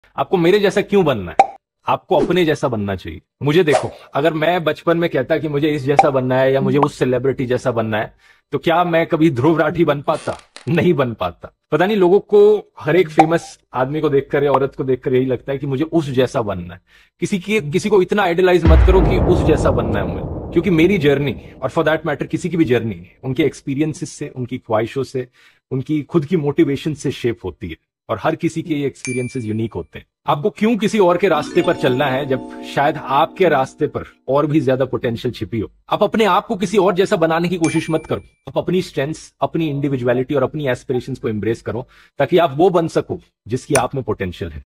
आपको मेरे जैसा क्यों बनना है? आपको अपने जैसा बनना चाहिए। मुझे देखो, अगर मैं बचपन में कहता कि मुझे इस जैसा बनना है या मुझे उस सेलिब्रिटी जैसा बनना है, तो क्या मैं कभी ध्रुव राठी बन पाता? नहीं बन पाता। पता नहीं लोगों को हर एक फेमस आदमी को देखकर या औरत को देखकर यही लगता है कि मुझे उस जैसा बनना है। किसी को इतना आइडलाइज मत करो कि उस जैसा बनना है मुझे, क्योंकि मेरी जर्नी, और फॉर दैट मैटर किसी की भी जर्नी, उनके एक्सपीरियंसेस से, उनकी ख्वाहिशों से, उनकी खुद की मोटिवेशन से शेप होती है। और हर किसी के ये एक्सपीरियंसेस यूनिक होते हैं। आपको क्यों किसी और के रास्ते पर चलना है जब शायद आपके रास्ते पर और भी ज्यादा पोटेंशियल छिपी हो? आप अपने आप को किसी और जैसा बनाने की कोशिश मत करो। आप अपनी स्ट्रेंथ्स, अपनी इंडिविजुअलिटी और अपनी एस्पिरेशंस को एम्ब्रेस करो, ताकि आप वो बन सको जिसकी आप में पोटेंशियल है।